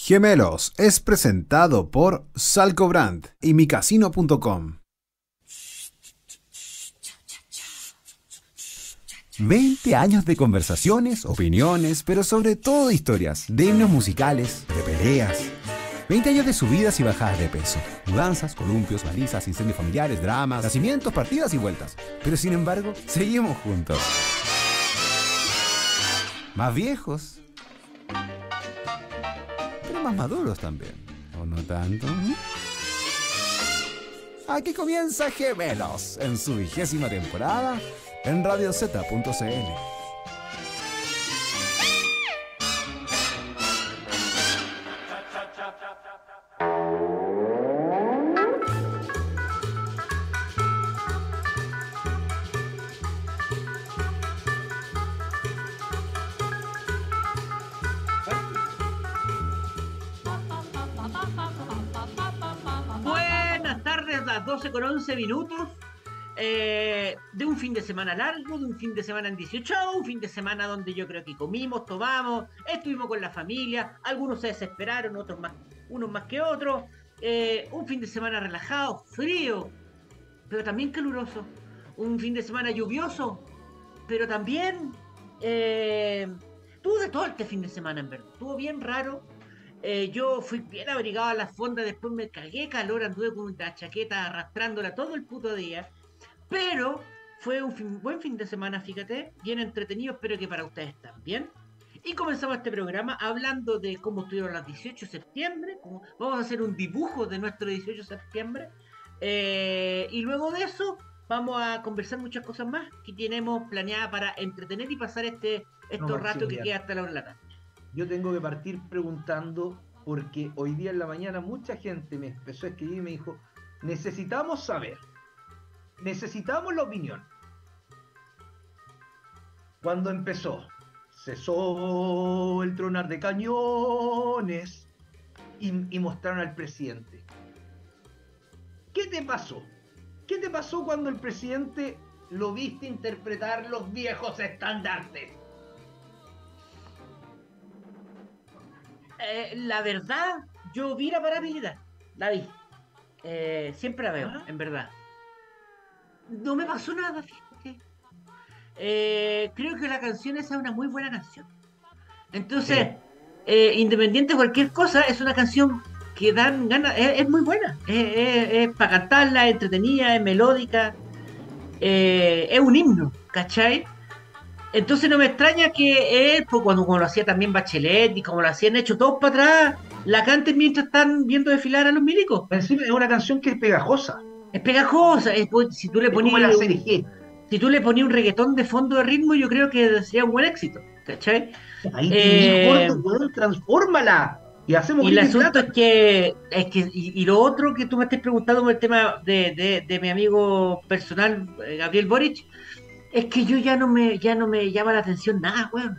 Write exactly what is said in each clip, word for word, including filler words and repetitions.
Gemelos es presentado por Salcobrand y micasino punto com. veinte años de conversaciones, opiniones, pero sobre todo de historias, de himnos musicales, de peleas. veinte años de subidas y bajadas de peso, mudanzas, columpios, balizas, incendios familiares, dramas, nacimientos, partidas y vueltas. Pero sin embargo, seguimos juntos. Más viejos, pero más maduros también, ¿o no tanto? Aquí comienza Gemelos, en su vigésima temporada, en radio zeta punto c l. doce con once minutos eh, de un fin de semana largo, de un fin de semana en dieciocho, un fin de semana donde yo creo que comimos, tomamos, estuvimos con la familia, algunos se desesperaron, otros más, unos más que otros, eh, un fin de semana relajado, frío, pero también caluroso, un fin de semana lluvioso, pero también eh, tuvo de todo este fin de semana, en verdad, estuvo bien raro. Eh, yo fui bien abrigado a la fonda, después me cagué calor, anduve con una chaqueta arrastrándola todo el puto día, pero fue un fin, buen fin de semana, fíjate, bien entretenido, espero que para ustedes también. Y comenzamos este programa hablando de cómo estuvieron las dieciocho de septiembre, como, vamos a hacer un dibujo de nuestro dieciocho de septiembre, eh, y luego de eso vamos a conversar muchas cosas más que tenemos planeadas para entretener y pasar este estos no, ratos que queda hasta la hora de la tarde. Yo tengo que partir preguntando, porque hoy día en la mañana mucha gente me empezó a escribir y me dijo, necesitamos saber, necesitamos la opinión. Cuando empezó, cesó el tronar de cañones y, y mostraron al presidente. ¿Qué te pasó? ¿Qué te pasó cuando el presidente lo viste interpretar los viejos estandartes? Eh, la verdad, yo vi la parabilidad, la vi, eh, siempre la veo, ¿ah? En verdad. No me pasó nada, fíjate. Eh, creo que la canción esa es una muy buena canción. Entonces, sí. eh, independiente de cualquier cosa, es una canción que dan ganas, es, es muy buena. Es, es, es para cantarla, es entretenida, es melódica, eh, es un himno, ¿cachai? Entonces no me extraña que él, pues, cuando como lo hacía también Bachelet y como lo hacían hecho todos para atrás, la canten mientras están viendo desfilar a los milicos. Encima es una canción que es pegajosa. Es pegajosa. Es, pues, si tú le ponías si tú le ponías un reggaetón de fondo de ritmo, yo creo que sería un buen éxito, ¿cachai? Ahí eh, gordo, weón, transfórmala y hacemos. Y el asunto es que, es que y, y lo otro que tú me estás preguntando por el tema de, de, de mi amigo personal Gabriel Boric. Es que yo ya no me ya no me llama la atención nada, weón.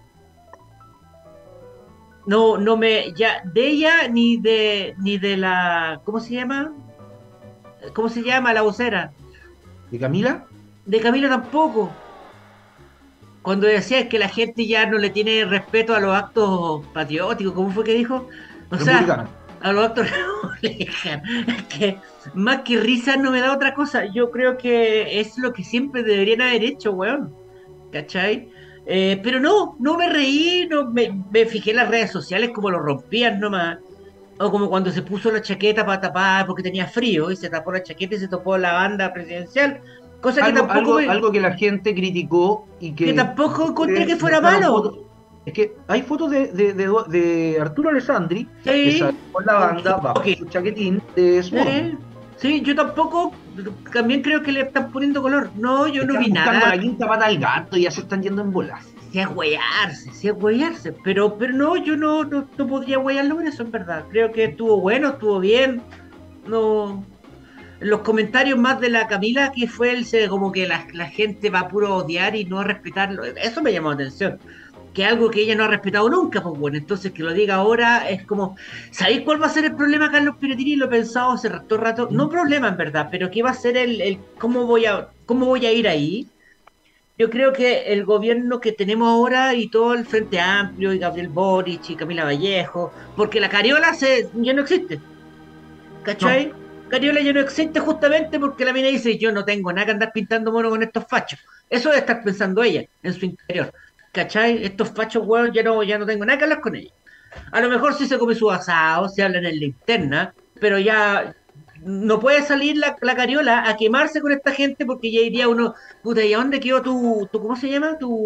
No, no me ya de ella ni de ni de la ¿cómo se llama? ¿Cómo se llama la vocera? ¿De Camila? De Camila tampoco. Cuando decía que la gente ya no le tiene respeto a los actos patrióticos, ¿cómo fue que dijo? O sea, a los actos republicanos. Es que más que risa no me da otra cosa. Yo creo que es lo que siempre deberían haber hecho, weón. ¿Cachai? Eh, pero no, no me reí, no me, me fijé en las redes sociales como lo rompían nomás. O como cuando se puso la chaqueta para tapar porque tenía frío y se tapó la chaqueta y se topó la banda presidencial. Cosa algo, que tampoco algo, me... algo que la gente criticó y que... Que tampoco encontré que fuera malo. Fotos. Es que hay fotos de, de, de, de Arturo Alessandri, sí, que salió con la banda bajo okay. su chaquetín de Swan. Sí, sí, yo tampoco, también creo que le están poniendo color. No, yo están no vi nada. La quinta pata al gato y ya se están yendo en bolas. Sí, a huearse, sí, a huearse. Pero, pero no, yo no, no, no podría huearlo por eso, en verdad. Creo que estuvo bueno, estuvo bien. No... Los comentarios más de la Camila, que fue el como que la, la gente va a puro odiar y no a respetarlo. Eso me llamó la atención. Que algo que ella no ha respetado nunca, pues bueno, entonces que lo diga ahora es como, ¿sabéis cuál va a ser el problema, Carlos Piratini? Lo he pensado hace rato, rato, no problema en verdad, pero ¿qué va a ser el, el cómo voy a cómo voy a ir ahí? Yo creo que el gobierno que tenemos ahora y todo el Frente Amplio y Gabriel Boric y Camila Vallejo, porque la cariola se, ya no existe, No, ¿cachai? Cariola ya no existe justamente porque la mina dice, yo no tengo nada que andar pintando mono con estos fachos. Eso debe estar pensando ella en su interior, ¿cachai? Estos fachos, weón, ya no, ya no tengo nada que hablar con ellos. A lo mejor sí se come su asado, se habla en la interna, pero ya no puede salir la, la cariola a quemarse con esta gente porque ya iría uno, puta, ¿y a dónde quedó tu, tu ¿cómo se llama? Tu,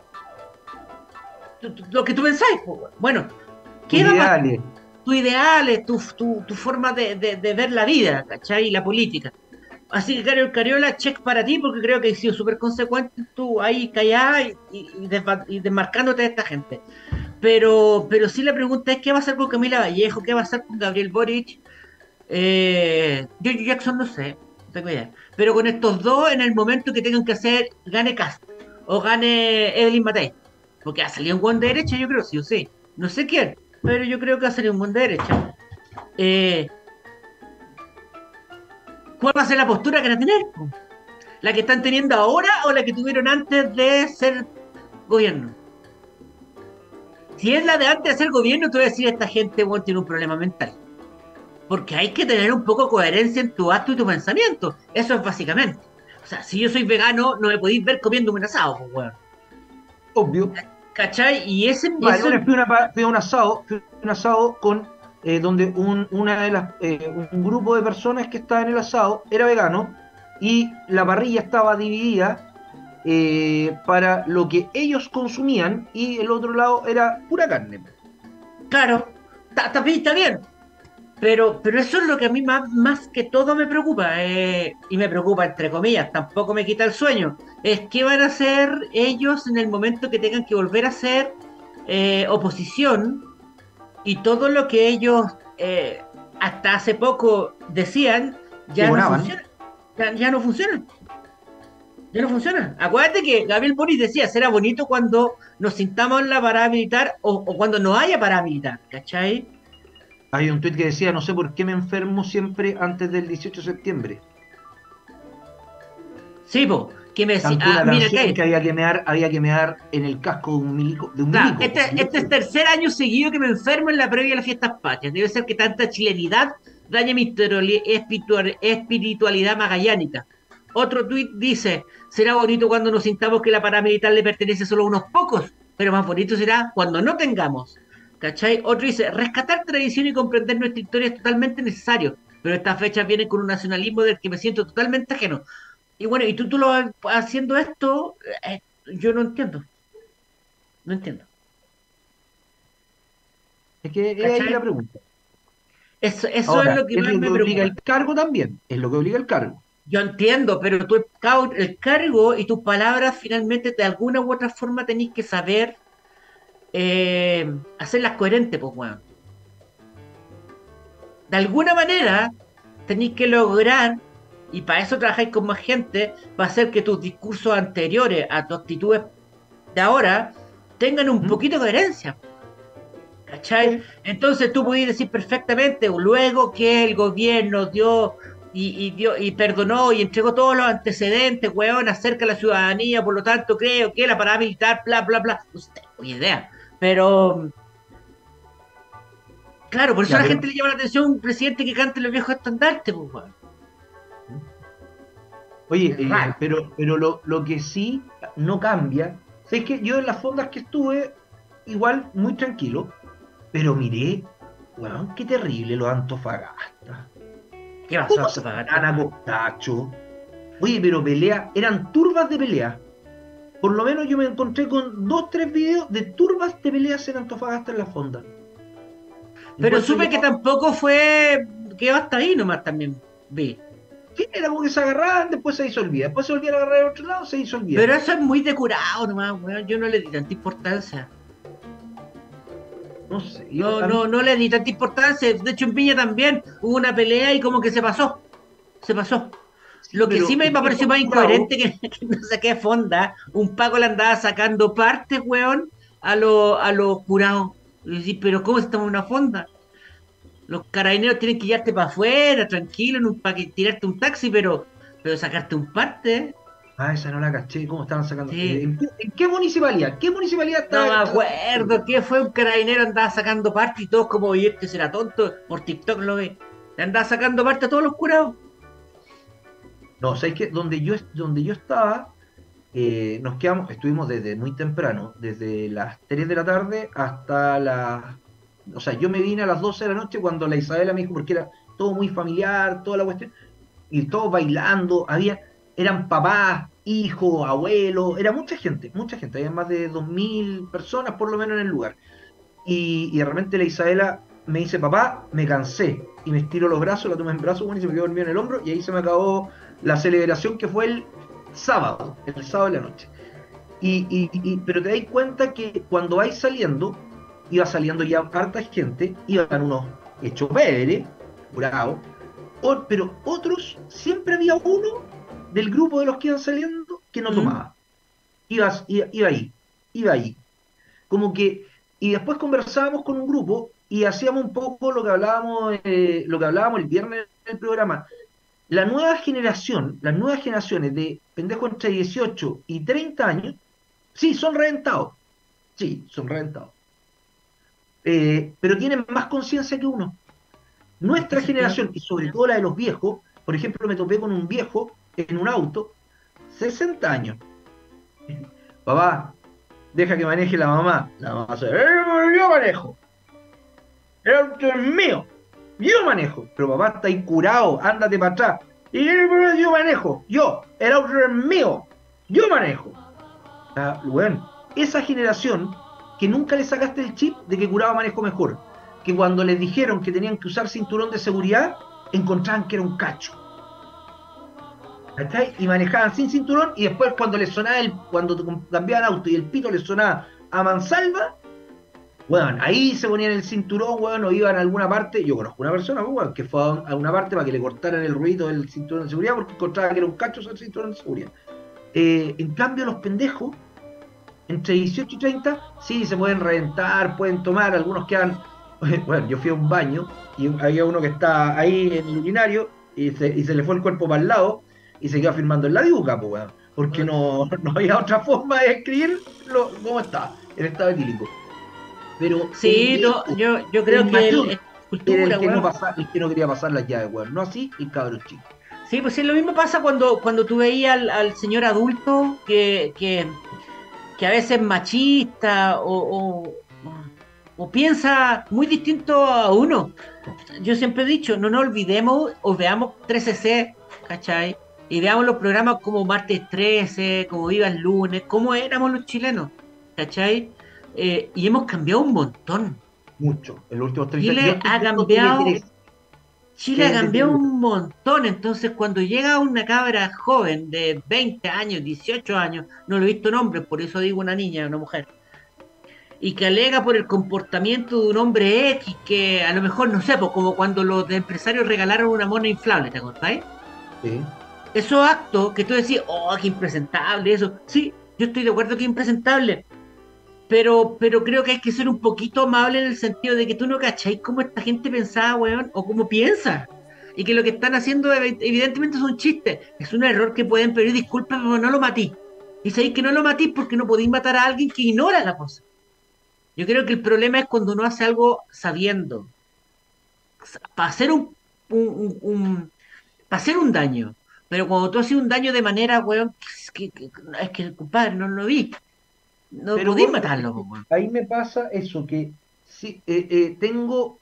tu- tu- lo que tú pensáis, po, weón. Bueno, tus ¿qué va a pasar? ideales. Tus ideales, tu, tu, tu forma de, de, de ver la vida, ¿cachai? Y la política. Así que, Carol Cariola, check para ti, porque creo que has sido súper consecuente tú ahí callada y, y, y desba- y desmarcándote de esta gente. Pero, pero sí la pregunta es, ¿qué va a hacer con Camila Vallejo? ¿Qué va a hacer con Gabriel Boric? Eh, George Jackson no sé, no tengo idea. Pero con estos dos, en el momento que tengan que hacer, gane Cast o gane Evelyn Matei. Porque ha salido un buen de derecha, yo creo, sí o sí. No sé quién, pero yo creo que ha salido un buen de derecha. Eh, ¿Cuál va a ser la postura que van a tener? ¿La que están teniendo ahora o la que tuvieron antes de ser gobierno? Si es la de antes de ser gobierno, te voy a decir, esta gente bueno, tiene un problema mental. Porque hay que tener un poco de coherencia en tu acto y tu pensamiento. Eso es básicamente. O sea, si yo soy vegano, no me podéis ver comiendo un asado, pues, weón. Obvio. ¿Cachai? Y ese, Vale, eso, una vez fui a, una pa- fui a un asado, fui a un asado con eh, donde un, una de las, eh, un grupo de personas que estaba en el asado era vegano y la parrilla estaba dividida eh, para lo que ellos consumían y el otro lado era pura carne. claro, está, está bien, está bien. Pero, pero eso es lo que a mí más, más que todo me preocupa. Eh, y me preocupa, entre comillas, tampoco me quita el sueño. Es qué van a hacer ellos en el momento que tengan que volver a hacer eh, oposición y todo lo que ellos eh, hasta hace poco decían ya no Pregonaban. funciona. Ya, ya no funciona. Ya no funciona. Acuérdate que Gabriel Boric decía, será bonito cuando nos sintamos en la parada militar o, o cuando no haya parada militar, ¿cachai? Hay un tuit que decía, no sé por qué me enfermo siempre antes del dieciocho de septiembre. Sí, po, que me decía, Cantó ah, una mira, canción que que había que mear, había que mear en el casco de un milico, de un claro, milico. este, este es tercer año seguido que me enfermo en la previa de las fiestas patrias. Debe ser que tanta chilenidad daña mi esteroli- espiritual- espiritualidad magallánica. Otro tuit dice, será bonito cuando nos sintamos que la paramilitar le pertenece solo a unos pocos, pero más bonito será cuando no tengamos. ¿Cachai? Otro dice, rescatar tradición y comprender nuestra historia es totalmente necesario, pero estas fechas vienen con un nacionalismo del que me siento totalmente ajeno. Y bueno, y tú, tú lo haciendo esto, eh, yo no entiendo, no entiendo. Es que es ahí la ¿Cachai? pregunta. Eso, eso es Ahora, lo que es más lo que me obliga preocupa. el cargo también, es lo que obliga el cargo. Yo entiendo, pero tú, el cau- el cargo y tus palabras finalmente de alguna u otra forma tenéis que saber eh, hacerlas coherentes, pues, weón. De alguna manera tenéis que lograr, y para eso trabajáis con más gente, va a hacer que tus discursos anteriores a tus actitudes de ahora tengan un ¿Mm? poquito de coherencia. ¿Cachai? Sí. Entonces tú podías decir perfectamente, luego que el gobierno dio y, y dio y perdonó y entregó todos los antecedentes, weón, acerca de la ciudadanía, por lo tanto creo que la parada militar, bla, bla, bla. No tengo idea. Pero, claro, por eso Ya, a la pero, gente le llama la atención un presidente que cante los viejos estandartes, pues, weón. oye, Es eh, raro. pero, pero lo, lo que sí no cambia, es que yo en las fondas que estuve, igual muy tranquilo, pero miré, weón, qué terrible los Antofagasta. ¿Qué pasó, ¿Cómo se van Antofagasta? a Costacho? Oye, pero pelea, eran turbas de pelea. Por lo menos yo me encontré con dos, tres videos de turbas de peleas en Antofagasta en la fonda. Pero Encuentro supe ya, que tampoco fue, quedó hasta ahí nomás también, vi. sí, era como que se agarraban, después se disolvía, después se volvían a agarrar de otro lado, se Pero disolvían. eso es muy decurado nomás, weón. Yo no le di tanta importancia. No sé, yo, No, a mí, no, no le di tanta importancia. De hecho, en Piña también hubo una pelea y como que se pasó. Se pasó. sí, Lo que sí pero me el pareció viejo más curado, incoherente que, que no saqué fonda, un Paco le andaba sacando partes, weón, a los a los curados. Y decís, pero ¿cómo estamos en una fonda? Los carabineros tienen que llevarte para afuera, tranquilo, para tirarte un taxi, pero, pero sacarte un parte. Ah, esa no la caché. ¿Cómo estaban sacando? Sí. ¿En qué, en qué municipalidad? ¿Qué municipalidad No está? me está- acuerdo que fue un carabinero, andaba sacando parte y todos como, oye, este será tonto, por TikTok lo ve. Le andaba sacando parte a todos los curados. No, ¿sabes qué? Donde yo, donde yo estaba, eh, nos quedamos, estuvimos desde muy temprano, desde las tres de la tarde hasta las... O sea, yo me vine a las doce de la noche cuando la Isabela me dijo, porque era todo muy familiar, toda la cuestión, y todos bailando, había, eran papás, hijos, abuelos, era mucha gente, mucha gente, había más de dos mil personas por lo menos en el lugar. Y, y de repente la Isabela me dice, papá, me cansé. Y me estiro los brazos, la tomé en brazos, bueno, y se me quedó dormido en el hombro. Y ahí se me acabó la celebración que fue el sábado, el sábado de la noche. Y, y- y- pero te das cuenta que cuando vais saliendo, iba saliendo ya harta gente, iban unos hechos pedres, curados, o- pero otros, siempre había uno del grupo de los que iban saliendo que no ¿Mm? tomaba. Ibas- iba, iba ahí, iba ahí como que, y después conversábamos con un grupo y hacíamos un poco lo que hablábamos, eh, lo que hablábamos el viernes del programa. La nueva generación, las nuevas generaciones de pendejos entre dieciocho y treinta años, sí, son reventados, sí, son reventados, eh, pero tienen más conciencia que uno. ¿En qué Nuestra sentido? generación, y sobre todo la de los viejos, por ejemplo, me topé con un viejo en un auto, sesenta años. Papá, deja que maneje la mamá. La mamá se, "Eh, yo manejo. El auto es mío. Yo manejo. Pero papá está ahí curado, ándate para atrás. Y yo manejo. Yo. El auto es mío. Yo manejo. Ah, bueno, esa generación que nunca le sacaste el chip de que curado manejo mejor. Que cuando les dijeron que tenían que usar cinturón de seguridad, encontraban que era un cacho. ¿Cachai? Y manejaban sin cinturón y después cuando les sonaba el, cuando cambiaban auto y el pito les sonaba a mansalva, bueno, ahí se ponían el cinturón, bueno, o iban a alguna parte. Yo conozco una persona, bueno, que fue a una parte para que le cortaran el ruido del cinturón de seguridad porque encontraba que era un cacho el cinturón de seguridad. Eh, en cambio, los pendejos, entre dieciocho y treinta, sí, se pueden reventar, pueden tomar, algunos quedan. Bueno, yo fui a un baño y había uno que está ahí en el urinario y se, y se le fue el cuerpo para el lado y se quedó firmando en la diuca, pues, bueno, porque no, no había otra forma de describir lo, cómo estaba, el estado etílico. Pero el Sí, no, viejo, yo, yo el creo que el, mayor, es era el cultura, que no weón. pasaba, el que no quería pasar las llaves, weón. No así el cabrón chico. Sí, pues sí, lo mismo pasa cuando, cuando tú veías al, al señor adulto que, que, que a veces es machista o, o, o piensa muy distinto a uno. Yo siempre he dicho, no nos olvidemos o veamos trece C, ¿cachai? Y veamos los programas como Martes trece, como Viva el Lunes, cómo éramos los chilenos, ¿cachai? Eh, y hemos cambiado un montón. Mucho. En los últimos treinta años. Yo Chile estoy ha viendo cambiado Tele tres, Chile que ha es de cambiado Tele tres. un montón, entonces cuando llega una cabra joven de veinte años, dieciocho años, no lo he visto nombres, por eso digo una niña, una mujer, y que alega por el comportamiento de un hombre X, que a lo mejor, no sé, pues como cuando los empresarios regalaron una mona inflable, ¿te acordáis? Sí. Esos actos que tú decís, oh, qué impresentable eso, sí, yo estoy de acuerdo que es impresentable, pero, pero creo que hay que ser un poquito amable en el sentido de que tú no cacháis cómo esta gente pensaba, weón, o cómo piensa. Y que lo que están haciendo ev- evidentemente es un chiste. Es un error que pueden pedir disculpas, pero no lo matí. Y sabéis que no lo matís porque no podéis matar a alguien que ignora la cosa. Yo creo que el problema es cuando uno hace algo sabiendo. Para hacer un, un, un- un- para hacer un daño. Pero cuando tú haces un daño de manera, weón, que, que- que- es que, compadre, no lo vi. No Pero podéis gordo, es matarlo, que weón. ahí me pasa eso, que sí, eh, eh, tengo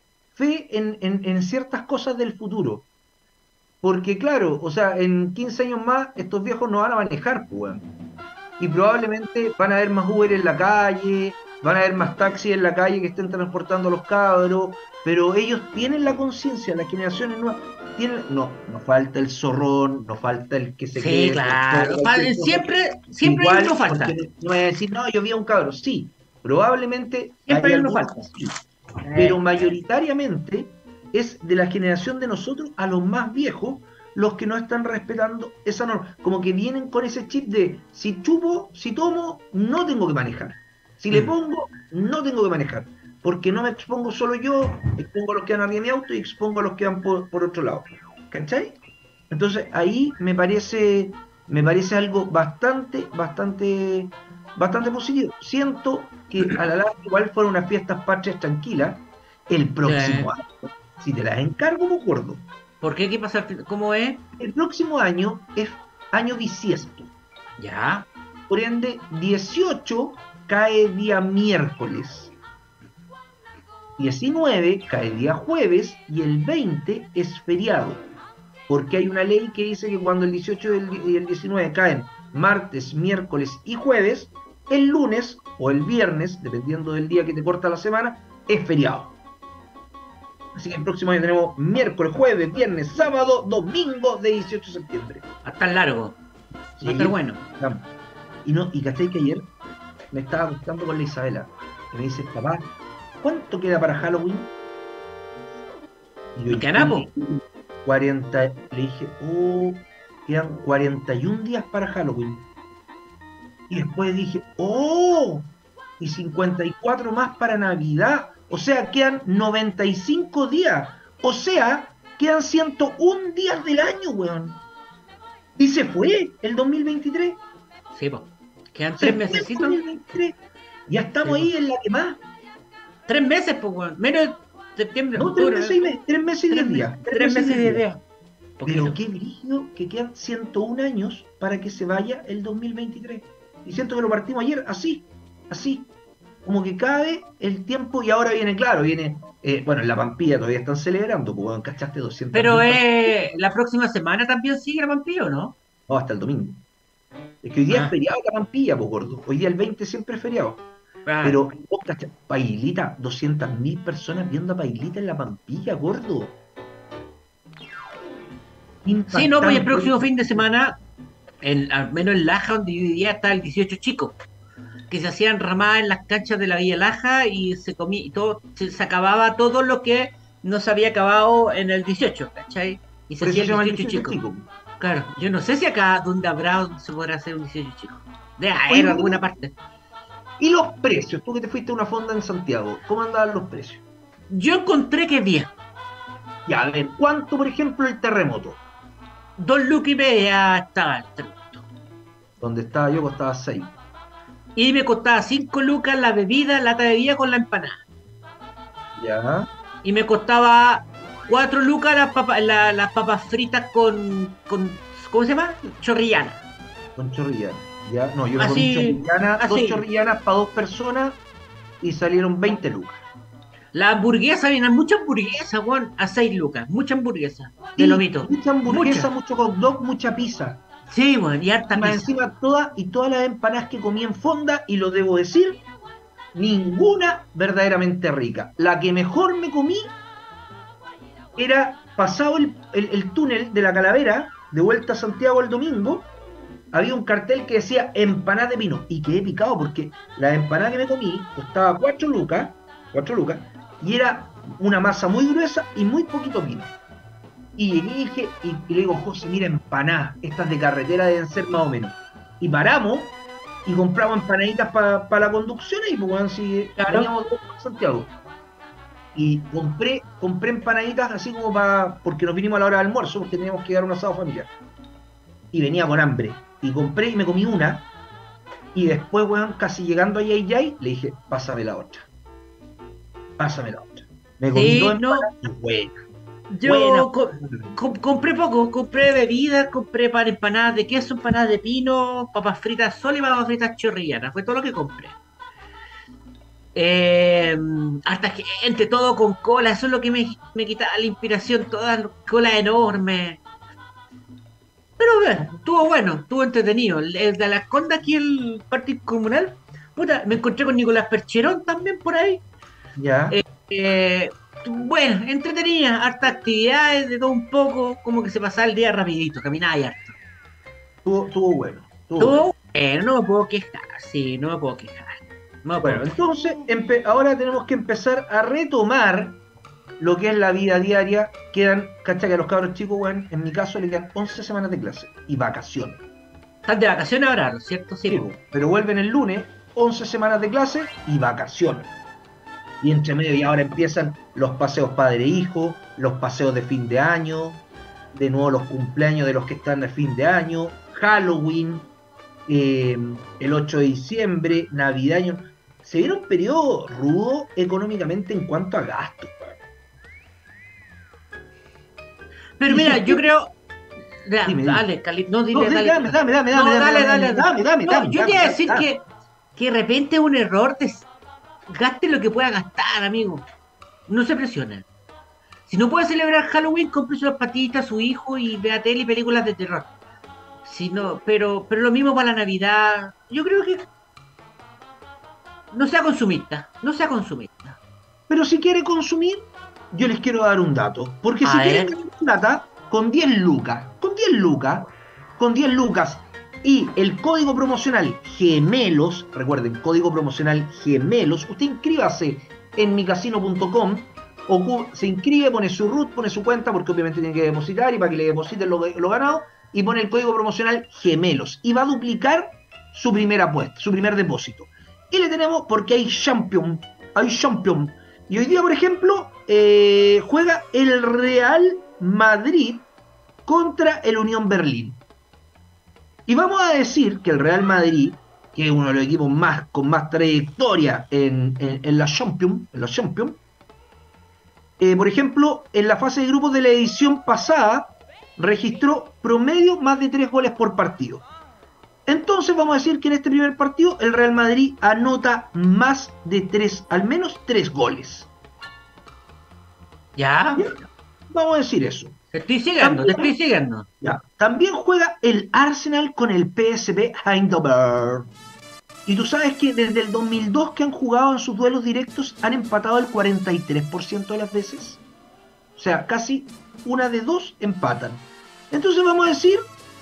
fe en, en, en ciertas cosas del futuro. Porque claro, o sea, en quince años más estos viejos no van a manejar, pues, weón. Y probablemente van a haber más Uber en la calle, van a haber más taxis en la calle que estén transportando a los cabros, pero ellos tienen la conciencia, las generaciones nuevas tienen, no, no falta el zorrón, no falta el que se Sí, cree doctor, claro. cualquier Fal- cosa, Siempre, siempre hay uno igual, falta. porque no, no voy a decir, no, yo vi a un cabro, sí, probablemente Siempre hay hay uno algunos falta. que sí, pero Eh, mayoritariamente es de la generación de nosotros a los más viejos los que no están respetando esa norma. Como que vienen con ese chip de si chupo, si tomo, no tengo que manejar. Si le mm. pongo, no tengo que manejar. Porque no me expongo solo yo, expongo a los que van arriba de mi auto y expongo a los que van por, por otro lado. ¿Cachai? Entonces ahí me parece me parece algo bastante, bastante, bastante positivo. Siento que a la larga igual fueron unas fiestas patrias tranquilas. El próximo Eh, año, si te las encargo, me acuerdo. ¿Por qué? ¿Qué pasa? al fin- ¿Cómo es? El próximo año es año bisiesto. Ya. Por ende, dieciocho cae día miércoles. diecinueve cae día jueves y el veinte es feriado. Porque hay una ley que dice que cuando el dieciocho y el diecinueve caen martes, miércoles y jueves, el lunes o el viernes, dependiendo del día que te corta la semana, es feriado. Así que el próximo año tenemos miércoles, jueves, viernes, sábado, domingo de dieciocho de septiembre. Hasta largo. Sí, Va a estar bueno. vamos. Y, no, y cachai que ayer me estaba acostando con la Isabela y me dice, papá, ¿cuánto queda para Halloween? Y yo ¿Y qué anapo? cuarenta, le dije, oh, quedan cuarenta y un días para Halloween. Y después dije, oh, y cincuenta y cuatro más para Navidad. O sea, quedan noventa y cinco días. O sea, quedan ciento uno días del año, weón. Y se fue el dos mil veintitrés. Sí, pues. Quedan Se tres fue el mesecitos. dos mil veintitrés. Ya estamos Sí, ahí po. en la que más. Tres meses, pues, weón. Menos septiembre, No, tres octubre. meses y medio, tres meses y Tres, diez me- días. tres meses y diez días. Pero Poquito. qué brillo que quedan ciento uno años para que se vaya el dos mil veintitrés. Y siento que lo partimos ayer así, así. Como que cabe el tiempo y ahora viene, claro, viene, eh, bueno, en la Pampilla todavía están celebrando, pues bueno, cachaste doscientos Pero mil eh, la próxima semana también sigue la Pampillo, ¿no? no, hasta el domingo. Es que hoy día es Ah, feriado la Pampilla, pues gordo. Hoy día el veinte siempre es feriado. ah. Pero, oh, cacha, Pailita, doscientas mil personas viendo a Pailita en la Pampilla, gordo. Sí, no, pues el Impactante. próximo fin de semana, en, al menos en Laja, donde yo vivía, está el dieciocho chico, que se hacían ramadas en las canchas de la Villa Laja y se comía, y todo, se, se acababa todo lo que no se había acabado en el dieciocho, ¿cachai? Y se Por eso hacía se el llama el dieciocho dieciocho chico. chico. Claro, yo no sé si acá donde habrá donde se podrá hacer un dieciocho chico. De Oye, haber ¿por alguna qué? parte. Y los precios, tú que te fuiste a una fonda en Santiago, ¿cómo andaban los precios? Yo encontré que bien. Ya, a ver, ¿cuánto, por ejemplo, el terremoto? Dos lucas y media estaba el terremoto. Donde estaba yo costaba seis. Y me costaba cinco lucas la bebida, lata de bebida con la empanada. Ya, Y me costaba cuatro lucas las papas, la- las papas fritas con, con, ¿cómo se llama? Chorrillana. con chorrillana. Ya, no, yo me comí Así, chorrillana, dos así. chorrillanas para dos personas y salieron veinte lucas. La hamburguesa, vienen mucha hamburguesa, Juan, a seis lucas. Mucha hamburguesa. De Y lomito. mucha hamburguesa, Mucha. mucho hot dog, mucha pizza. Sí, Juan, y Y harta más pizza. encima todas y todas las empanadas que comí en fonda, y lo debo decir, ninguna verdaderamente rica. La que mejor me comí era pasado el, el, el túnel de la Calavera, de vuelta a Santiago el domingo, había un cartel que decía empanada de pino, y quedé picado porque la empanada que me comí costaba cuatro lucas, cuatro lucas, y era una masa muy gruesa y muy poquito pino. Y llegué y dije, y, y le digo, José, mira, empanadas, estas de carretera deben ser más o menos. Y paramos y compramos empanaditas para pa la conducción y pues bueno, si Claro. veníamos de Santiago. Y compré, compré empanaditas así como para, porque nos vinimos a la hora del almuerzo, porque teníamos que dar un asado familiar. Y venía con hambre. Y compré y me comí una. Y después, weón, casi llegando a Yay Yay, le dije, pásame la otra. Pásame la otra. Me comí Sí, dos no. empanadas y buena. Yo buena. co- com- compré poco, compré bebidas, compré para empanadas de queso, empanadas de pino, papas fritas solas y papas fritas chorrillanas. Fue todo lo que compré. Eh, hasta gente, todo con cola, eso es lo que me, me quitaba la inspiración, todas las colas enormes. Pero bueno, estuvo bueno, estuvo entretenido. El, el de la Conda aquí, el partido comunal, puta, me encontré con Nicolás Percherón también por ahí. Ya. Eh, eh, bueno, entretenida, harta actividades, de todo un poco, como que se pasaba el día rapidito, caminaba y harto. Estuvo, estuvo bueno. Estuvo bueno. Todo bueno, no me puedo quejar, sí, no me puedo quejar. No me puedo Bueno, quejar. entonces empe- ahora tenemos que empezar a retomar lo que es la vida diaria. Quedan, ¿cachai? Que a los cabros chicos, weón, en mi caso le quedan once semanas de clase y vacaciones. Están de vacaciones ahora, ¿no es cierto? Sí, Sí, po. po, pero vuelven el lunes, once semanas de clase y vacaciones. Y entre medio y ahora empiezan los paseos padre-hijo, los paseos de fin de año, de nuevo los cumpleaños de los que están de fin de año, Halloween, eh, el ocho de diciembre, Navidad. Año... Se viene un periodo rudo económicamente en cuanto a gastos. Pero Y mira, si yo usted- creo. Ya, Dime, dime. dale, Cali, no, dile, No, dame, dale. dame, dame, dame, No, dame, dale, dame, dale, dame, dame, No, dame, yo te dame, iba a decir dame. que, que de repente es un error de gaste lo que pueda gastar, amigo. No se presione. Si no puede celebrar Halloween, cómprese las patitas a su hijo y vea tele y películas de terror. Si no, pero, pero lo mismo para la Navidad. Yo creo que no sea consumista, no sea consumista. Pero si quiere consumir, yo les quiero dar un dato. Porque si A quieren ver. ganar plata, con diez lucas, con diez lucas, con diez lucas y el código promocional Gemelos, recuerden, código promocional Gemelos, usted inscríbase en micasino punto com, o se inscribe, pone su root, pone su cuenta, porque obviamente tiene que depositar, y para que le depositen lo, lo ganado, y pone el código promocional Gemelos, y va a duplicar su primera apuesta, su primer depósito. Y le tenemos, porque hay Champion, hay Champion. Y hoy día, por ejemplo, eh, juega el Real Madrid contra el Unión Berlín. Y vamos a decir que el Real Madrid, que es uno de los equipos más con más trayectoria en, en, en la Champions, en la Champions, eh, por ejemplo, en la fase de grupos de la edición pasada, registró promedio más de tres goles por partido. Entonces vamos a decir que en este primer partido el Real Madrid anota más de tres, al menos tres goles. ¿Ya? ¿Ya? Vamos a decir eso. Te estoy siguiendo, te estoy siguiendo. Ya. También juega el Arsenal con el P S V Eindhoven. Y tú sabes que desde el dos mil dos que han jugado en sus duelos directos han empatado el cuarenta y tres por ciento de las veces. O sea, casi una de dos empatan. Entonces vamos a decir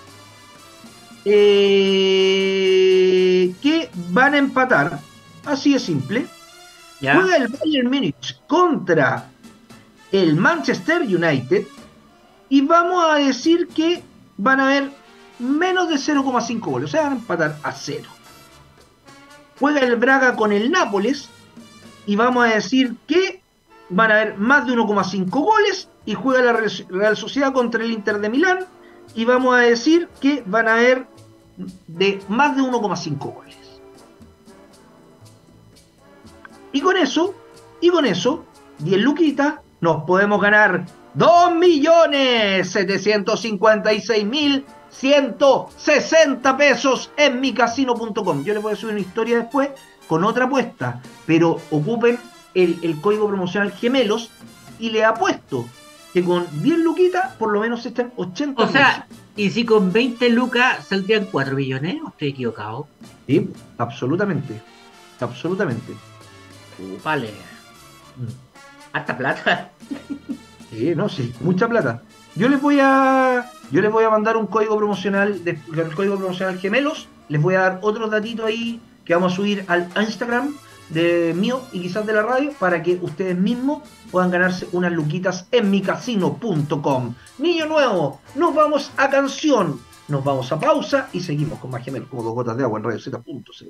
eh, que van a empatar. Así de simple. ¿Ya? Juega el Bayern Múnich contra el Manchester United. Y vamos a decir que van a haber menos de cero coma cinco goles. O sea, van a empatar a cero. Juega el Braga con el Nápoles. Y vamos a decir que van a haber más de uno coma cinco goles. Y juega la Real Sociedad contra el Inter de Milán. Y vamos a decir que van a haber de más de uno coma cinco goles. Y con eso, y con eso, diez luquitas, nos podemos ganar dos millones setecientos cincuenta y seis mil ciento sesenta pesos en micasino punto com. Yo les voy a subir una historia después con otra apuesta, pero ocupen el, el código promocional Gemelos y le apuesto que con diez luquitas por lo menos están ochenta O sea, pesos. y si con veinte lucas saldrían cuatro millones, ¿o estoy equivocado? Sí, absolutamente, absolutamente. Uh, vale. Harta plata. Sí, no, sí, mucha plata. Yo les voy a yo les voy a mandar un código promocional, de, el código promocional Gemelos. Les voy a dar otros datitos ahí que vamos a subir al Instagram de mío y quizás de la radio para que ustedes mismos puedan ganarse unas luquitas en micasino punto com. Niño nuevo, nos vamos a canción, nos vamos a pausa y seguimos con más Gemelos, como dos gotas de agua en Radio Z punto C.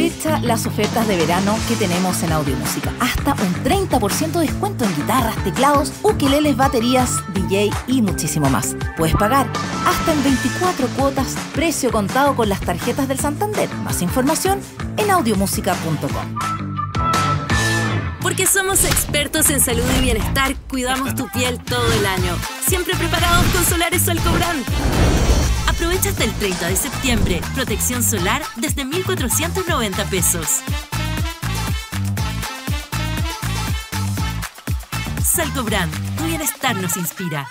Aprovecha las ofertas de verano que tenemos en Audio Música. Hasta un treinta por ciento de descuento en guitarras, teclados, ukeleles, baterías, D J y muchísimo más. Puedes pagar hasta en veinticuatro cuotas, precio contado con las tarjetas del Santander. Más información en audiomúsica punto com. Porque somos expertos en salud y bienestar, cuidamos tu piel todo el año. Siempre preparados con Solares Salcobrand. Aprovecha hasta el treinta de septiembre. Protección solar desde mil cuatrocientos noventa pesos. Salcobrand, tu bienestar nos inspira.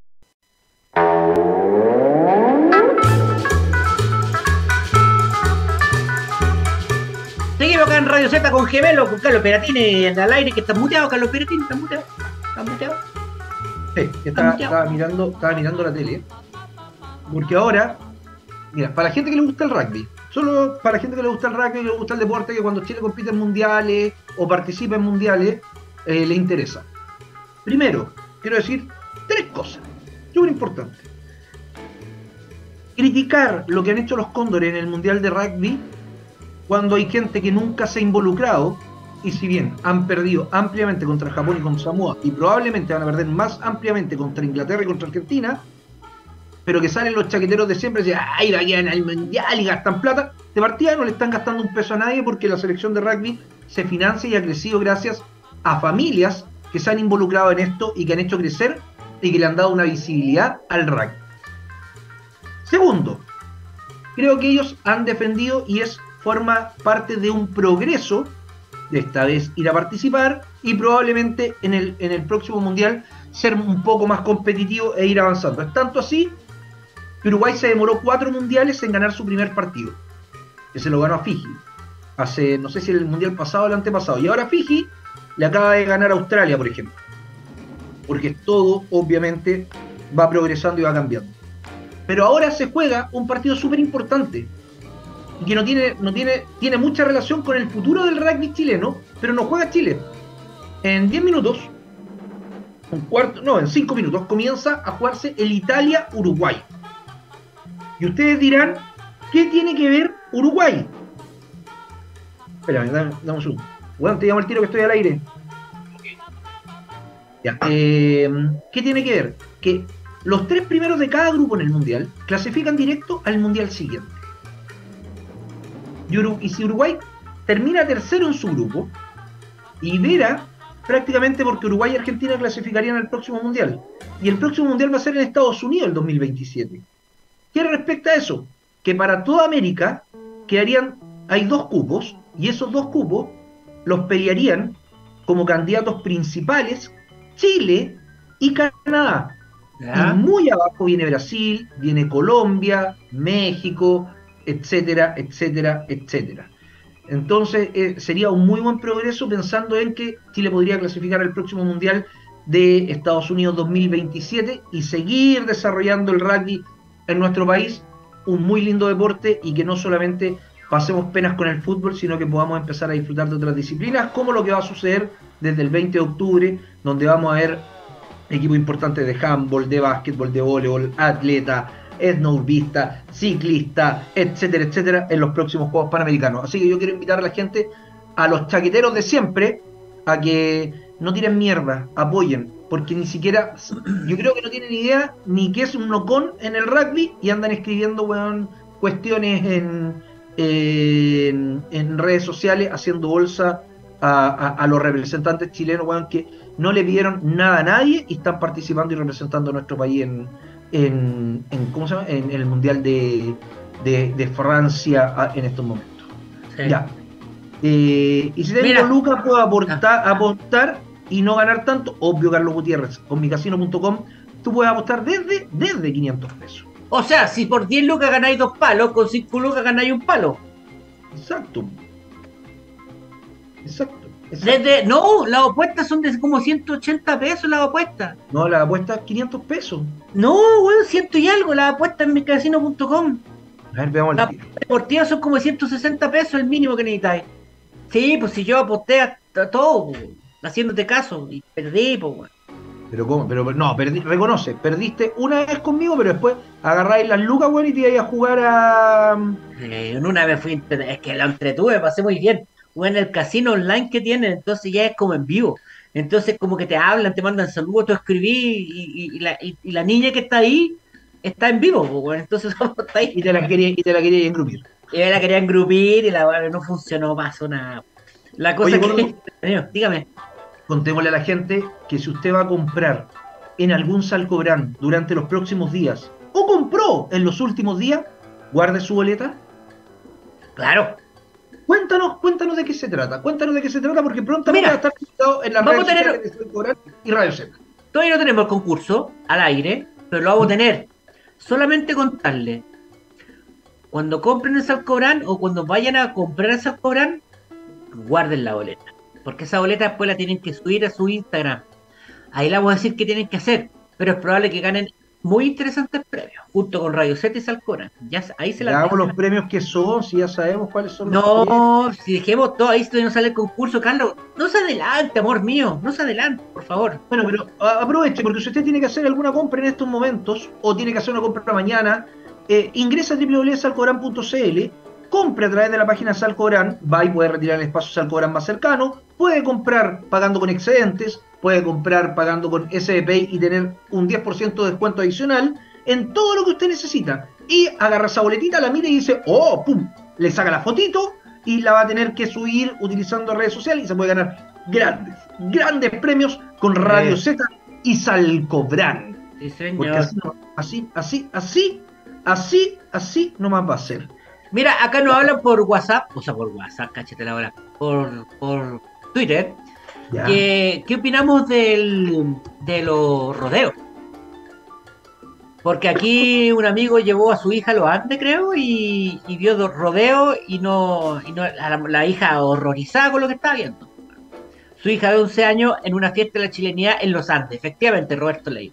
Seguimos acá en Radio Z con Gemelo, con Carlos Peratini al aire, que está muteado. Carlos Peratini está muteado. Está muteado. Sí, estaba, estaba, mirando, estaba mirando la tele. Porque ahora, mira, para la gente que le gusta el rugby, solo para la gente que le gusta el rugby, que le gusta el deporte, que cuando Chile compite en mundiales o participa en mundiales, eh, le interesa. Primero, quiero decir tres cosas, súper importantes. Criticar lo que han hecho los Cóndores en el Mundial de Rugby, cuando hay gente que nunca se ha involucrado, y si bien han perdido ampliamente contra Japón y contra Samoa, y probablemente van a perder más ampliamente contra Inglaterra y contra Argentina, pero que salen los chaqueteros de siempre y dicen, ay, vayan al Mundial y gastan plata, de partida no le están gastando un peso a nadie, porque la selección de rugby se financia y ha crecido gracias a familias que se han involucrado en esto y que han hecho crecer y que le han dado una visibilidad al rugby. Segundo, creo que ellos han defendido y es forma parte de un progreso de esta vez ir a participar y probablemente en el, en el próximo mundial ser un poco más competitivo e ir avanzando. Es tanto así que Uruguay se demoró cuatro mundiales en ganar su primer partido, que se lo ganó a Fiji hace, no sé si el mundial pasado o el antepasado, y ahora Fiji le acaba de ganar a Australia, por ejemplo, porque todo obviamente va progresando y va cambiando. Pero ahora se juega un partido súper importante y que no tiene, no tiene, tiene mucha relación con el futuro del rugby chileno, pero no juega Chile. En diez minutos, un cuarto, no, en cinco minutos, comienza a jugarse el Italia-Uruguay. Y ustedes dirán, ¿qué tiene que ver Uruguay? Espérame, dame, dame un segundo. Bueno, te llamo el tiro que estoy al aire. Ya, eh, ¿qué tiene que ver? Que los tres primeros de cada grupo en el Mundial clasifican directo al Mundial siguiente. Y, Uru- y si Uruguay termina tercero en su grupo, y verá prácticamente porque Uruguay y Argentina clasificarían al próximo Mundial. Y el próximo Mundial va a ser en Estados Unidos el dos mil veintisiete. ¿Qué respecta a eso? Que para toda América quedarían, hay dos cupos, y esos dos cupos los pelearían como candidatos principales Chile y Canadá. ¿Ya? Y muy abajo viene Brasil, viene Colombia, México, etcétera, etcétera, etcétera. Entonces eh, sería un muy buen progreso pensando en que Chile podría clasificar al próximo Mundial de Estados Unidos dos mil veintisiete y seguir desarrollando el rugby en nuestro país, un muy lindo deporte, y que no solamente pasemos penas con el fútbol, sino que podamos empezar a disfrutar de otras disciplinas, como lo que va a suceder desde el veinte de octubre, donde vamos a ver equipos importantes de handball, de básquetbol, de voleibol, atleta, snowboardista, ciclista, etcétera, etcétera, en los próximos Juegos Panamericanos. Así que yo quiero invitar a la gente, a los chaqueteros de siempre, a que no tiren mierda, apoyen, porque ni siquiera, yo creo que no tienen idea ni qué es un no-con en el rugby y andan escribiendo, bueno, cuestiones en, en, en redes sociales, haciendo bolsa a, a, a los representantes chilenos, bueno, que no le pidieron nada a nadie y están participando y representando a nuestro país en En, en, ¿cómo se llama? En, en el Mundial de, de, de Francia a, en estos momentos. Sí. Ya. Eh, y si tengo lucas, puedo aportar, ah. apostar y no ganar tanto. Obvio, Carlos Gutiérrez, con mi casino punto com, tú puedes apostar desde, desde quinientos pesos. O sea, si por diez lucas ganáis dos palos, con cinco lucas ganáis un palo. Exacto. Exacto. Desde, no, las apuestas son de como ciento ochenta pesos las apuestas. No, las apuestas quinientos pesos. No, weón, ciento y algo, las apuestas en mi casino punto com. A ver, veamos el las tiro. Deportivas son como ciento sesenta pesos el mínimo que necesitáis. Sí, pues si yo aposté a, a todo, po, haciéndote caso, y perdí, pues, weón. Pero cómo, pero no, perdí, reconoce, perdiste una vez conmigo, pero después agarráis las lucas, weón, y te ibas a jugar a. Eh, en una vez fui, entre- es que la entretuve, pasé muy bien. O en el casino online que tienen, entonces ya es como en vivo. Entonces como que te hablan, te mandan saludos, tú escribí y, y- y la, y- y la niña que está ahí está en vivo, pues, weón. Entonces está ahí. Y te la quería, y te la quería engrupir. Y me la querían grupir y la weá no funcionó, pasó nada. La cosa Oye, es gordo, que, dígame, contémosle a la gente que si usted va a comprar en algún Salcobrand durante los próximos días, o compró en los últimos días, guarde su boleta. claro, Cuéntanos, cuéntanos de qué se trata. Cuéntanos de qué se trata, porque prontamente Mira, va a estar publicado en las vamos redes a tener- sociales de Salcobrand y Radio Z. todavía no tenemos el concurso al aire, pero lo vamos a tener. Solamente contarle, cuando compren el Salcobrand o cuando vayan a comprar el Salcobrand, guarden la boleta. Porque esa boleta después la tienen que subir a su Instagram. Ahí le vamos a decir qué tienen que hacer. Pero es probable que ganen muy interesantes premios, junto con Radio Z y Salcobrand. Ya, ahí se la Veamos los premios que son, si ya sabemos cuáles son los premios. No, si dejemos todo ahí, si no sale el concurso, Carlos, no se adelante, amor mío, no se adelante, por favor. Bueno, pero a- aproveche, porque si usted tiene que hacer alguna compra en estos momentos, o tiene que hacer una compra mañana, eh, ingresa a w w w punto salcobrand punto c l, compre a través de la página Salcobrand, va y puede retirar el espacio Salcobrand más cercano, puede comprar pagando con excedentes, puede comprar pagando con S B P y tener un diez por ciento de descuento adicional en todo lo que usted necesita. Y agarra esa boletita, la mira y dice, oh, pum, le saca la fotito y la va a tener que subir utilizando redes sociales y se puede ganar grandes, grandes premios con Radio Sí. Z y Salcobrand. Sí, Porque señor. así, no- así, así, así, así, así nomás va a ser. Mira, acá nos hablan por WhatsApp, o sea, por WhatsApp, cáchate la hora, por, por Twitter, Ya. que, ¿qué opinamos del, de los rodeos? Porque aquí un amigo llevó a su hija a los Andes, creo, y, y vio dos rodeos y no, y no la, la hija horrorizada con lo que estaba viendo. Su hija de once años en una fiesta de la chilenidad en los Andes. Efectivamente, Roberto Leiva.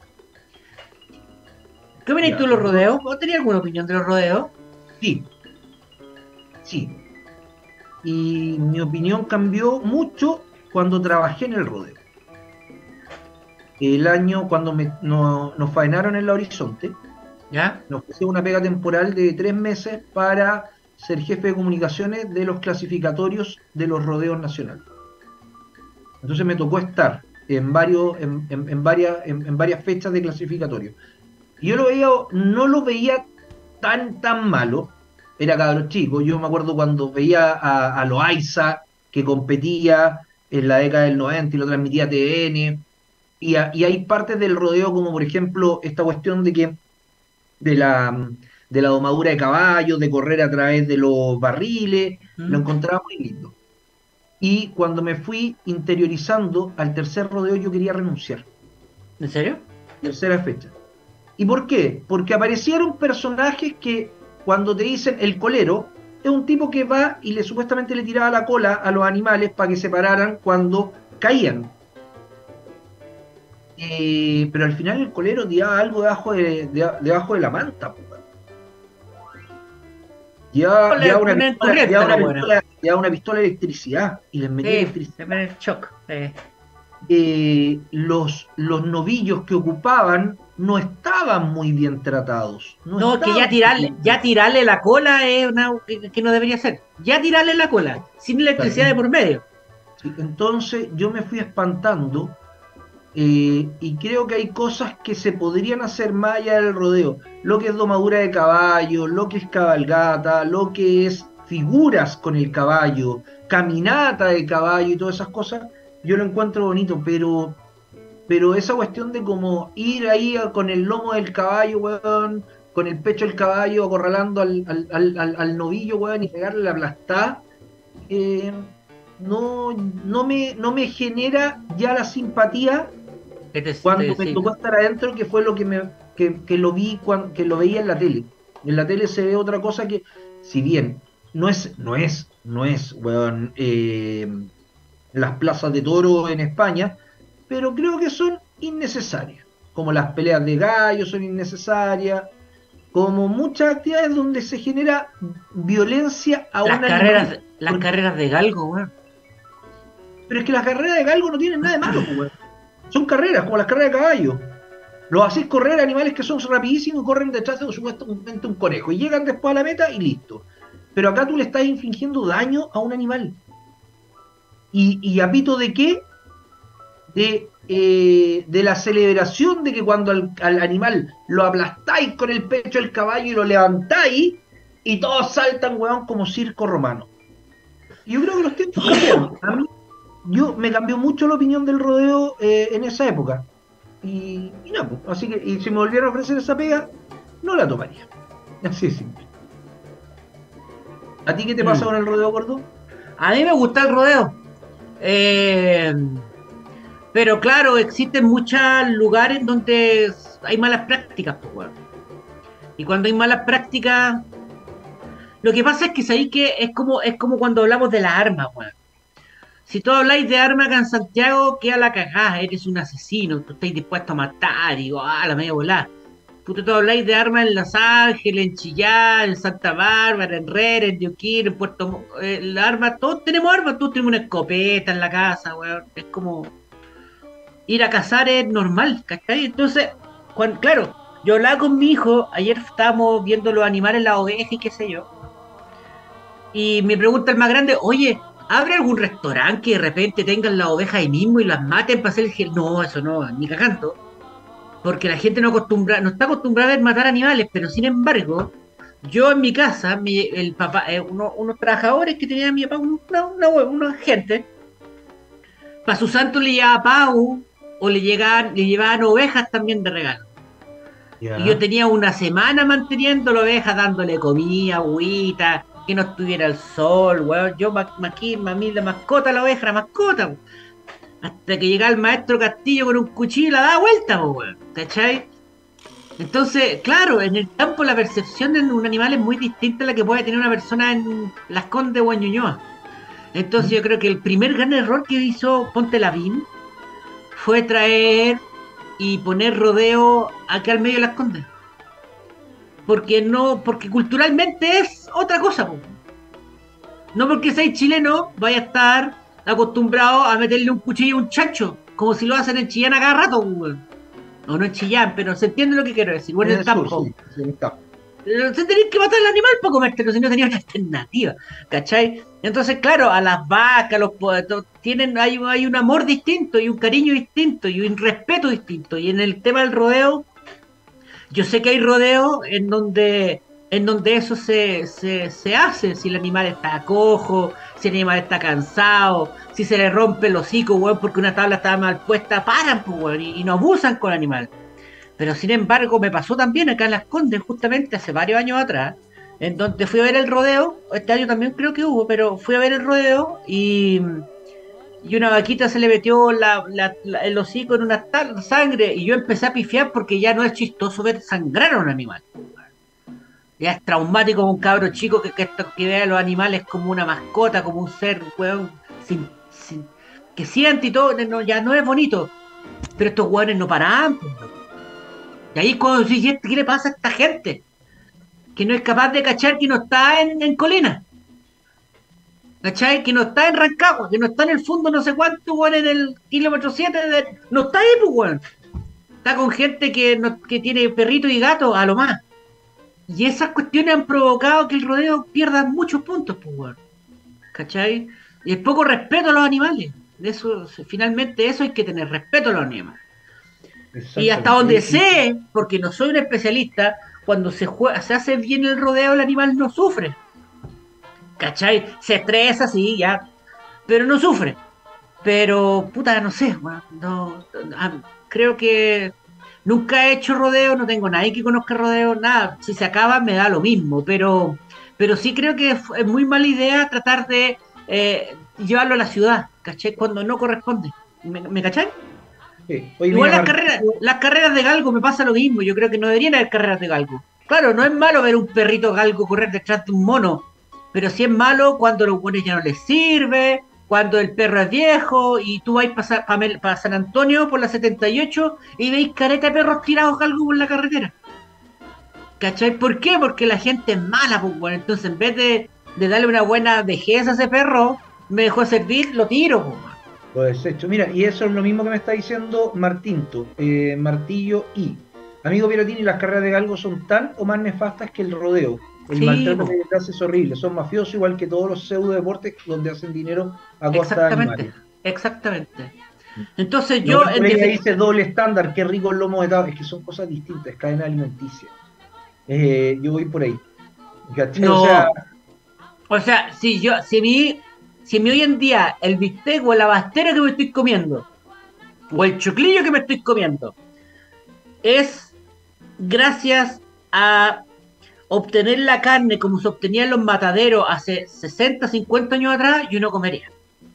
¿Qué opinas Ya. tú de los rodeos? ¿Vos tenías alguna opinión de los rodeos? Sí. Sí. Y mi opinión cambió mucho cuando trabajé en el rodeo. El año cuando me, no- nos faenaron en la Horizonte, ¿Ya? nos ofrecieron una pega temporal de tres meses para ser jefe de comunicaciones de los clasificatorios de los rodeos nacionales. Entonces me tocó estar en, varios, en, en- en varias, en, en varias fechas de clasificatorio. Y yo lo veía, no lo veía tan, tan malo. Era cabro chico. Yo me acuerdo cuando veía a, a Loaiza, que competía en la década del noventa y lo transmitía T V N. Y, a- y hay partes del rodeo, como por ejemplo esta cuestión de que de la, de la domadura de caballos, de correr a través de los barriles, ¿Mm? lo encontraba muy lindo. Y cuando me fui interiorizando al tercer rodeo, yo quería renunciar. ¿En serio? Tercera fecha. ¿Y por qué? Porque aparecieron personajes que cuando te dicen el colero, es un tipo que va y le supuestamente le tiraba la cola a los animales para que se pararan cuando caían. Eh, pero al final el colero tiraba algo debajo de, de- debajo de la manta. po, weón. Llevaba, Ponle- llevaba una, ponle pistola, corriente, llevaba una la buena. pistola- llevaba una pistola de electricidad y les metía Sí, electricidad. se me el shock. eh. Eh, los, los novillos que ocupaban no estaban muy bien tratados. No, No, que estaban ya tirarle, muy ya bien. tirarle la cola es una que, que no debería ser. Ya tirarle la cola, sin electricidad de por medio. Sí, entonces yo me fui espantando eh, y creo que hay cosas que se podrían hacer más allá del rodeo. Lo que es domadura de caballo, lo que es cabalgata, lo que es figuras con el caballo, caminata de caballo y todas esas cosas, yo lo encuentro bonito, pero, pero esa cuestión de como ir ahí a- con el lomo del caballo, weón, con el pecho del caballo, acorralando al, al, al, al- al novillo, weón, y pegarle la aplastada, eh, no, no, me, no me genera ya la simpatía Que te- cuando te- me sí. tocó estar adentro, que fue lo que me que, que lo vi cuando, que lo veía en la tele. En la tele se ve otra cosa que, si bien no es, no es, no es, weón, eh, las plazas de toro en España, pero creo que son innecesarias. Como las peleas de gallos son innecesarias, como muchas actividades donde se genera violencia a Las un carreras, animal. las Porque- carreras de galgo, weón. Pero es que las carreras de galgo no tienen nada de malo, pues, weón. Son carreras, como las carreras de caballo. Los hacéis correr animales que son rapidísimos y corren detrás de supuestamente un conejo. Y llegan después a la meta y listo. Pero acá tú le estás infligiendo daño a un animal. ¿Y, y a pito de qué? De, eh, de la celebración de que cuando al, al animal lo aplastáis con el pecho del caballo y lo levantáis y todos saltan, weón, como circo romano. Y yo creo que los tiempos cambiaron. A mí, yo me cambió mucho la opinión del rodeo eh, en esa época. Y, y no, pues, así que y si me volvieran a ofrecer esa pega, no la tomaría. Así de simple. ¿A ti qué te pasa mm. con el rodeo, gordo? A mí me gusta el rodeo. Eh, pero claro, existen muchos lugares donde hay malas prácticas, pues, bueno. Y cuando hay malas prácticas, lo que pasa es que sabéis que es como, es como cuando hablamos de las armas, bueno. Si tú habláis de armas acá en Santiago, queda la cagada, eres un asesino, tú estás dispuesto a matar y oh, a la media volada. Puto, tú habláis de armas en Los Ángeles, en Chillán, en Santa Bárbara, en Herrera, en Diuquín, en Puerto Montt, eh, las armas, todos tenemos armas, todos tenemos una escopeta en la casa, weón. Es como ir a cazar es normal, ¿cachai? Entonces, cuando, claro, yo hablaba con mi hijo, ayer estábamos viendo los animales, las ovejas y qué sé yo. Y me pregunta el más grande, oye, ¿abre algún restaurante que de repente tengan las ovejas ahí mismo y las maten para hacer el gel? No, eso no, ni cagando. Porque la gente no acostumbra, no está acostumbrada a ver matar animales, pero sin embargo, yo en mi casa, mi, el papá, eh, uno, unos trabajadores que tenía mi papá, una, una, una gente, para su santo le llevaba pavo, o le llegaban, le llevaban ovejas también de regalo. Yeah. Y yo tenía una semana manteniendo la oveja, dándole comida, agüita, que no estuviera el sol, weón. Yo aquí, mami, la mascota, la oveja, la mascota, weón. Hasta que llegaba el maestro Castillo con un cuchillo y la daba vuelta, weón. ¿Cachai? Entonces, claro, en el campo la percepción de un animal es muy distinta a la que puede tener una persona en Las Condes o en Ñuñoa. Entonces, yo creo que el primer gran error que hizo Ponte Lavín fue traer y poner rodeo acá al medio de Las Condes. Porque no, porque culturalmente es otra cosa, po. No porque seáis chileno vaya a estar acostumbrado a meterle un cuchillo a un chancho, como si lo hacen en Chillán a cada rato, weón. O no en Chillán, pero se entiende lo que quiero decir. Bueno, en el campo. Sí, sí, en el campo. Se tenéis que matar al animal para comértelo, si no tenía una alternativa, ¿cachai? Entonces, claro, a las vacas, los tienen, hay, hay un amor distinto y un cariño distinto y un respeto distinto. Y en el tema del rodeo, yo sé que hay rodeos en donde en donde eso se, se, se hace, si el animal está cojo, si el animal está cansado, si se le rompe el hocico, weón, porque una tabla estaba mal puesta, paran, pues, weón, y, y no abusan con el animal. Pero sin embargo, me pasó también acá en Las Condes, justamente hace varios años atrás, en donde fui a ver el rodeo, este año también creo que hubo, pero fui a ver el rodeo y, y una vaquita se le metió la, la, la, el hocico en una tal, sangre, y yo empecé a pifiar porque ya no es chistoso ver sangrar a un animal. Ya es traumático con un cabro chico que, que, que vea a los animales como una mascota, como un ser, weón, sin, sin, que siente y todo, no, ya no es bonito. Pero estos weones no paran, pues, no. Y ahí es cuando dices, ¿qué le pasa a esta gente? Que no es capaz de cachar que no está en, en Colina. ¿Cachai? Que no está en Rancagua, que no está en el fondo no sé cuánto, weón, en el kilómetro siete, de, no está ahí, pues, weón. Está con gente que, no, que tiene perrito y gato, a lo más. Y esas cuestiones han provocado que el rodeo pierda muchos puntos, pues, weón. ¿Cachai? Y es poco respeto a los animales. De eso, finalmente, eso hay que tener respeto a los animales. Y hasta donde sé, porque no soy un especialista, cuando se juega, se hace bien el rodeo, el animal no sufre. ¿Cachai? Se estresa, sí, ya. Pero no sufre. Pero, puta, no sé, weón. No, no, creo que. Nunca he hecho rodeo, no tengo nadie que conozca rodeo, nada. Si se acaba me da lo mismo, pero pero sí creo que es muy mala idea tratar de eh, llevarlo a la ciudad, ¿cachai? Cuando no corresponde. ¿Me, ¿me cachai? Sí. Hoy Igual las carreras, las carreras de galgo me pasa lo mismo, yo creo que no deberían haber carreras de galgo. Claro, no es malo ver un perrito galgo correr detrás de un mono, pero sí es malo cuando los buenos ya no les sirve, cuando el perro es viejo y tú vais para pa, pa San Antonio por la setenta y ocho y veis careta de perros tirados algo por la carretera. ¿Cachai? ¿Por qué? Porque la gente es mala, pues, bueno. Entonces, en vez de, de darle una buena vejez a ese perro, me dejó servir, lo tiro, pues. Lo desecho. Mira, y eso es lo mismo que me está diciendo Martinto, eh, Martillo I. Amigo Pirotini, las carreras de galgo son tan o más nefastas que el rodeo. El Sí, maltrato po. que les hace es horrible. Son mafiosos igual que todos los pseudo deportes donde hacen dinero a costa de Exactamente, animales. exactamente. Entonces Yo, yo, en ella defin- dice doble estándar, qué rico el lomo de tabo. Es que son cosas distintas, es cadena alimenticia. Eh, yo voy por ahí. ¿Cachai? no, O sea, o sea, si yo, si mi, si mi hoy en día el bistec o la bastera que me estoy comiendo, o el choclillo que me estoy comiendo, es gracias a obtener la carne como se obtenía en los mataderos hace sesenta, cincuenta años atrás, yo no comería.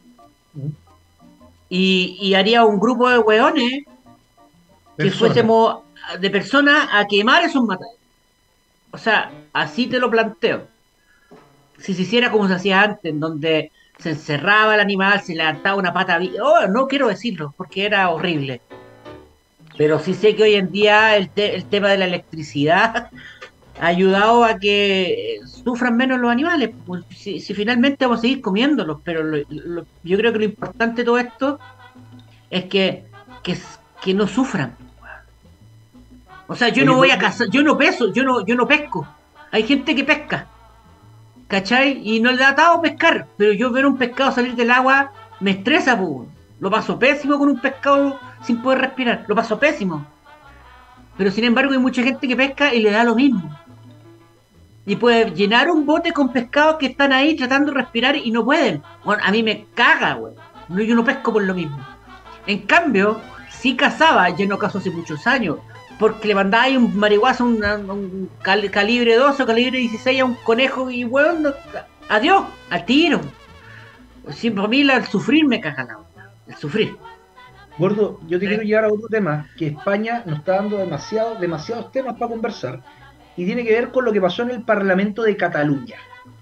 Y, y haría un grupo de hueones que personas. fuésemos de personas a quemar esos mataderos. O sea, así te lo planteo. Si se hiciera como se hacía antes, en donde se encerraba el animal, se levantaba una pata. vi- Oh, no quiero decirlo, porque era horrible. Pero sí sé que hoy en día el, te- el tema de la electricidad ha ayudado a que sufran menos los animales. Pues, si, si finalmente vamos a seguir comiéndolos, pero lo- lo- yo creo que lo importante de todo esto es que, que, que no sufran. O sea, yo Oye, no voy a ¿dónde- cazar, yo no peso, yo no, yo no pesco. Hay gente que pesca, ¿cachai? Y no le ha dado pescar, pero yo ver un pescado salir del agua me estresa, pues. Lo paso pésimo con un pescado sin poder respirar, lo paso pésimo. Pero sin embargo hay mucha gente que pesca y le da lo mismo. Y puede llenar un bote con pescados que están ahí tratando de respirar y no pueden. Bueno, a mí me caga, güey. No, yo no pesco por lo mismo. En cambio, sí cazaba, yo no cazo hace muchos años, porque le mandaba ahí un marihuazo, un, un cal- calibre doce o calibre dieciséis a un conejo y, weón, no- adiós, al tiro. Siempre a mí la- el sufrir me caga la onda, el sufrir. Gordo, yo te Sí. quiero llevar a otro tema, que España nos está dando demasiado, demasiados temas para conversar, y tiene que ver con lo que pasó en el Parlamento de Cataluña,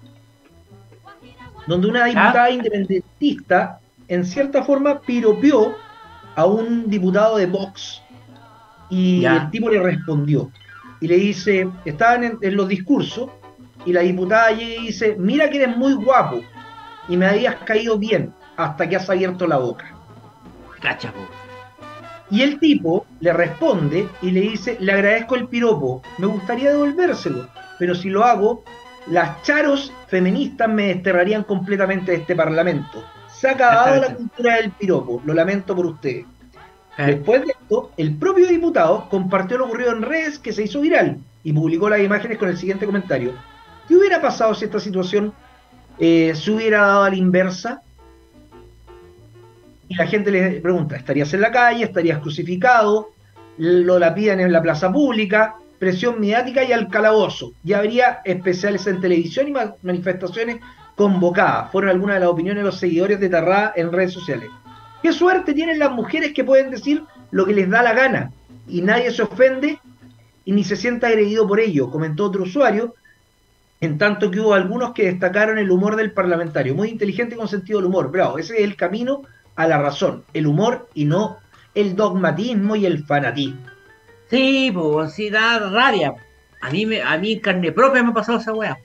donde una diputada independentista, en cierta forma, piropeó a un diputado de Vox, y Ya. el tipo le respondió, y le dice, estaban en, en los discursos, y la diputada llega y dice, mira que eres muy guapo, y me habías caído bien, hasta que has abierto la boca. Cacha, po. Y el tipo le responde y le dice, le agradezco el piropo, me gustaría devolvérselo, pero si lo hago, las charos feministas me desterrarían completamente de este parlamento. Se ha acabado la Exactamente. cultura del piropo, lo lamento por ustedes. Eh, Después de esto, el propio diputado compartió lo ocurrido en redes, que se hizo viral, y publicó las imágenes con el siguiente comentario. ¿Qué hubiera pasado si esta situación eh, se hubiera dado a la inversa? Y la gente le pregunta, ¿estarías en la calle? ¿Estarías crucificado? Lo lapidan en la plaza pública, presión mediática y al calabozo. Ya habría especiales en televisión y ma- manifestaciones convocadas. Fueron algunas de las opiniones de los seguidores de Tarrá en redes sociales. ¿Qué suerte tienen las mujeres que pueden decir lo que les da la gana? Y nadie se ofende y ni se siente agredido por ello, comentó otro usuario, en tanto que hubo algunos que destacaron el humor del parlamentario. Muy inteligente y con sentido del humor. Bravo, ese es el camino a la razón, el humor y no el dogmatismo y el fanatismo. sí, pues, sí da rabia. A mí, me, a mí en carne propia me ha pasado esa weá.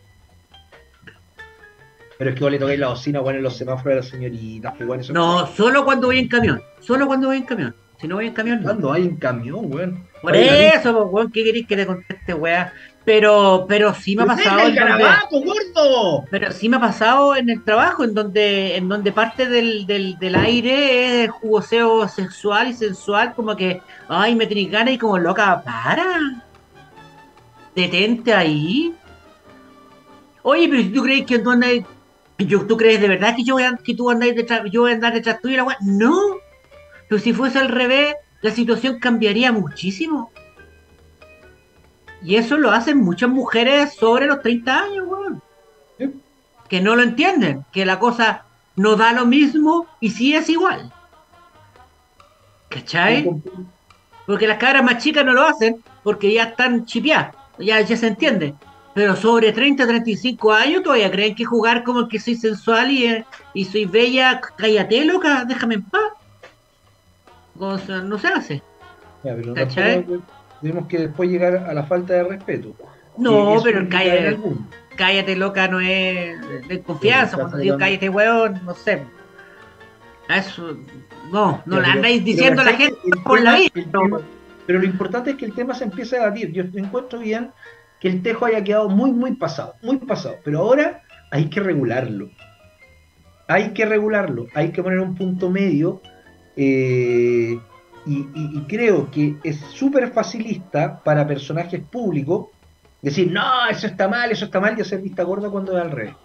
Pero es que vos le tocáis la bocina, bueno, en los semáforos de las señoritas, pues, bueno, eso No, solo cuando voy en camión. Solo cuando voy en camión. Si no voy en camión, no. cuando hay un camión, weón. Por Oye, eso, pues, weón, ¿qué queréis que te conteste, weá? Pero, pero sí me ha ¡pero pasado. deja el en donde- garabato, gordo! pero sí me ha pasado en el trabajo, en donde, en donde parte del, del, del aire es el jugoseo sexual y sensual, como que, ay, me tenés ganas y como loca, para. Detente ahí. Oye, pero si tú crees que tú andas, yo, tú crees de verdad que yo voy a, que tú andas detrás, yo voy a andar detrás tuyo y la weá. No. Pero si fuese al revés, la situación cambiaría muchísimo. Y eso lo hacen muchas mujeres sobre los treinta años, weón. Sí. Que no lo entienden, que la cosa no da lo mismo y sí es igual. ¿Cachai? Porque las cabras más chicas no lo hacen porque ya están chipeadas, ya, ya se entiende. Pero sobre treinta, treinta y cinco años todavía creen que jugar como que soy sensual y, eh, y soy bella, cállate, loca, déjame en paz. O sea, no se hace. Ya, pero ¿Cachai? tampoco tenemos que después llegar a la falta de respeto. No, Que eso pero implica cállate. en algún- Cállate, loca, no es de confianza. Sí, Cuando digo está cállate, weón, no sé. Eso, no, no Ya, le pero- andáis pero diciendo a la ¿cachai? gente El por la tema- vida. el tema- Pero lo importante es que el tema se empiece a debatir. Yo encuentro bien que el tejo haya quedado muy, muy pasado, muy pasado. Pero ahora hay que regularlo. Hay que regularlo. Hay que poner un punto medio. eh, y, y- y creo que es súper facilista para personajes públicos decir, no, eso está mal, eso está mal, y hacer vista gorda cuando es al revés.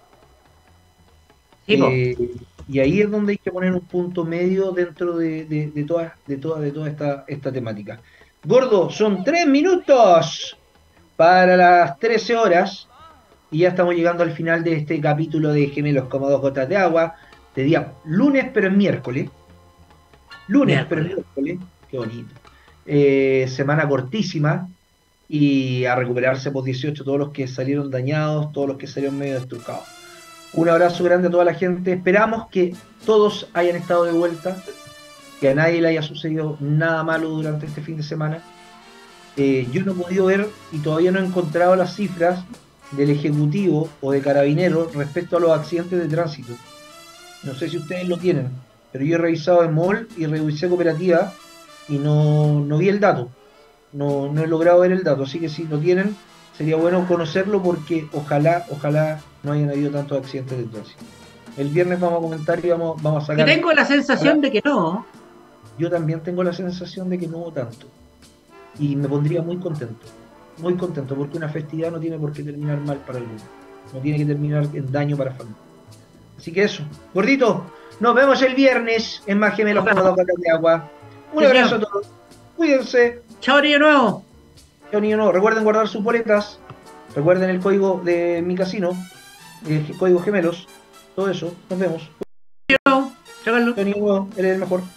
Sí, po. Eh, y ahí es donde hay que poner un punto medio dentro de, de, de toda, de toda, de toda esta, esta temática. Gordo, son tres minutos para las trece horas y ya estamos llegando al final de este capítulo de Gemelos como dos gotas de agua, de día lunes, pero es miércoles. Lunes, pero es miércoles. Qué bonito. Eh, semana cortísima y a recuperarse por dieciocho todos los que salieron dañados, todos los que salieron medio destrucados. Un abrazo grande a toda la gente. Esperamos que todos hayan estado de vuelta, que a nadie le haya sucedido nada malo durante este fin de semana. Eh, yo no he podido ver y todavía no he encontrado las cifras del Ejecutivo o de Carabineros respecto a los accidentes de tránsito. No sé si ustedes lo tienen, pero yo he revisado en Mall y revisé Cooperativa y no, no vi el dato. No, no he logrado ver el dato, así que si lo tienen, sería bueno conocerlo porque ojalá, ojalá no hayan habido tantos accidentes de tránsito. El viernes vamos a comentar y vamos, vamos a Y sacar. tengo la sensación de que no. Yo también tengo la sensación de que no hubo tanto. Y me pondría muy contento. Muy contento, porque una festividad no tiene por qué terminar mal para alguno. No tiene que terminar en daño para familia. Así que eso. Gordito, nos vemos el viernes en Más Gemelos como dos gotas de agua. Un Sí, abrazo señor. a todos. Cuídense. Chao, niño nuevo. Chao, niño, no. Recuerden guardar sus boletas. Recuerden el código de mi casino. El código Gemelos. Todo eso. Nos vemos. Chao, Carlos. Chao, niño nuevo. Eres el mejor.